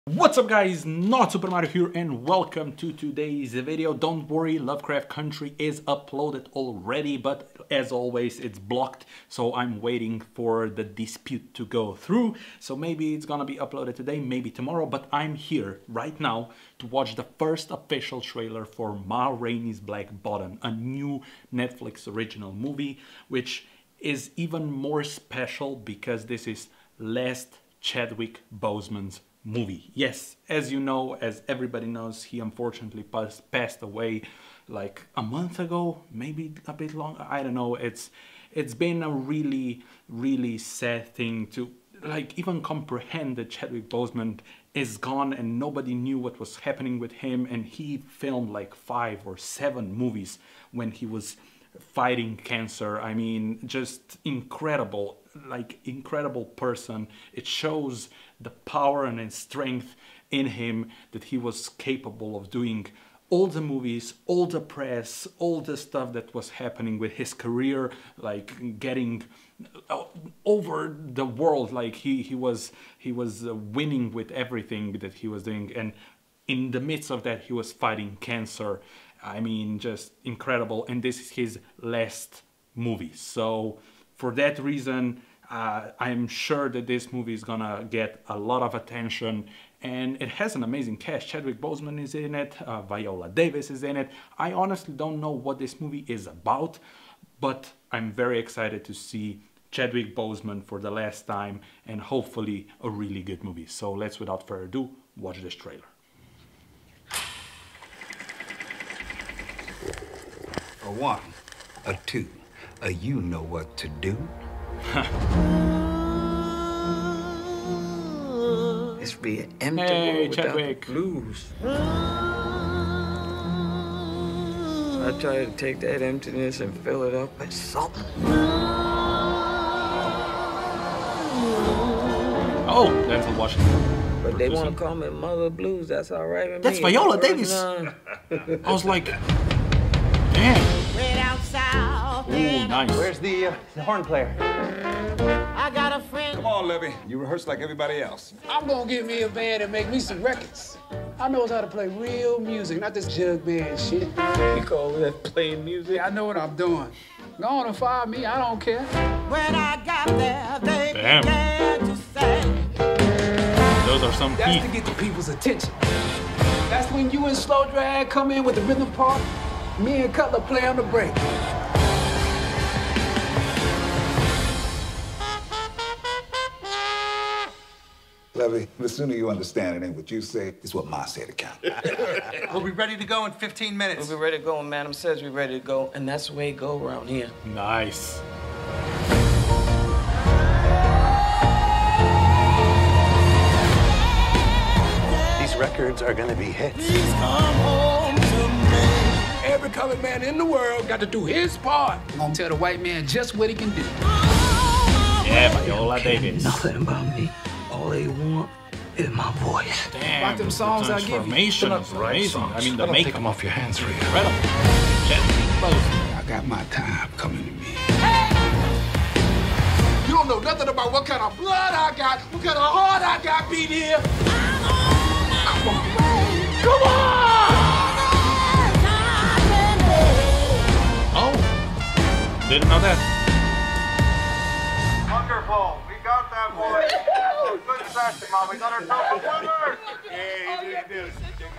What's up guys, Not Super Mario here and welcome to today's video. Don't worry, Lovecraft Country is uploaded already, but as always it's blocked, so I'm waiting for the dispute to go through. So maybe it's gonna be uploaded today, maybe tomorrow, but I'm here right now to watch the first official trailer for Ma Rainey's Black Bottom, a new Netflix original movie, which is even more special because this is last Chadwick Boseman's movie. Yes, as you know, as everybody knows, he unfortunately passed away like a month ago, maybe a bit longer. I don't know. It's been a really sad thing to like even comprehend that Chadwick Boseman is gone and nobody knew what was happening with him, and he filmed like 5 or 7 movies when he was fighting cancer. I mean, just incredible, like incredible person. It shows the power and the strength in him that he was capable of doing all the movies, all the press, all the stuff that was happening with his career, like getting over the world. Like he was winning with everything that he was doing, and in the midst of that he was fighting cancer. I mean, just incredible. And this is his last movie, so for that reason I'm sure that this movie is gonna get a lot of attention, and it has an amazing cast. Chadwick Boseman is in it, Viola Davis is in it. I honestly don't know what this movie is about, but I'm very excited to see Chadwick Boseman for the last time, and hopefully a really good movie. So let's, without further ado, watch this trailer. A 1, a 2, a you know what to do. It's be an empty world without the blues. I try to take that emptiness and fill it up with something. Oh, Denzel Washington. But they want to call me Mother Blues. That's all right with me. That's Viola Davis. I was like, damn. Ooh, nice. Where's the horn player? I got a friend. Come on, Levy. You rehearse like everybody else. I'm gonna get me a band and make me some records. I knows how to play real music, not this jug band shit. You call that playing music? I know what I'm doing. Go on and fire me, I don't care. When I got there, they Damn. began to say. Those are some That's heat. to get the people's attention. That's when you and Slow Drag come in with the rhythm part. Me and Cutler play on the break. Levy, the sooner you understand it ain't what you say, it's what Ma said to count. We'll be ready to go in 15 minutes. We'll be ready to go, and Madam says we're ready to go, and that's the way it go around here. Nice. These records are gonna be hits. Please come home to me. Every colored man in the world got to do his part. I'm gonna tell the white man just what he can do. Yeah, Viola Davis. Nothing about me. All they want is my voice. Damn, Like them songs the I give you. transformation is amazing. I mean, the makeup them off your hands, Rita. incredible. Chadwick Boseman. I got my time coming to me. You don't know nothing about what kind of blood I got, what kind of heart I got beat here. Come on. Come on! Oh, didn't know that. Wonderful. We got that boy. Good session, Mom. We got ourselves a winner. Yeah, you did.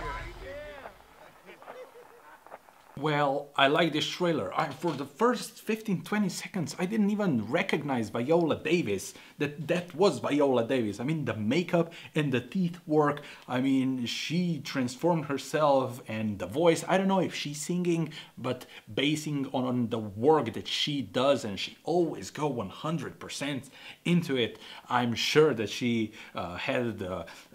Well, I like this trailer. For the first 15-20 seconds, I didn't even recognize Viola Davis. That was Viola Davis. I mean, the makeup and the teeth work. I mean, she transformed herself, and the voice. I don't know if she's singing, but basing on the work that she does, and she always go 100% into it. I'm sure that she had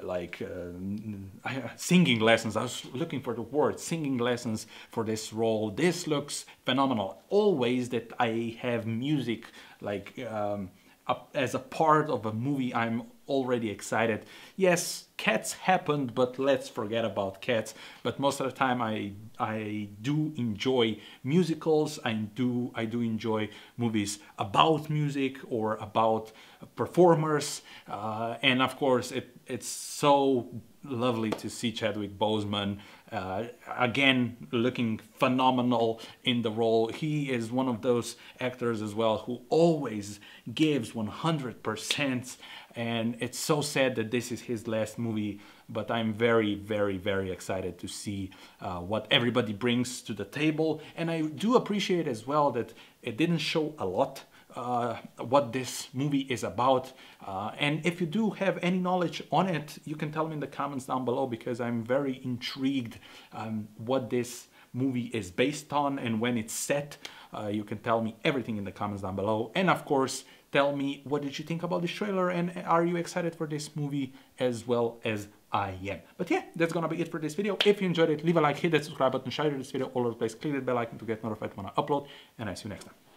singing lessons. I was looking for the word, singing lessons for this role. This looks phenomenal. Always that I have music like as a part of a movie, I'm already excited. Yes, Cats happened, but let's forget about Cats. But most of the time I do enjoy musicals. I do enjoy movies about music or about performers, and of course it's so lovely to see Chadwick Boseman again looking phenomenal in the role. He is one of those actors as well who always gives 100%, and it's so sad that this is his last movie, but I'm very, very, very excited to see what everybody brings to the table. And I do appreciate as well that it didn't show a lot what this movie is about, and if you do have any knowledge on it, you can tell me in the comments down below, because I'm very intrigued what this movie is based on and when it's set. You can tell me everything in the comments down below, and of course tell me what did you think about this trailer, and are you excited for this movie as well as I am. But yeah, that's gonna be it for this video. If you enjoyed it, leave a like, hit that subscribe button, share this video all over the place, click that bell icon to get notified when I upload, and I see you next time.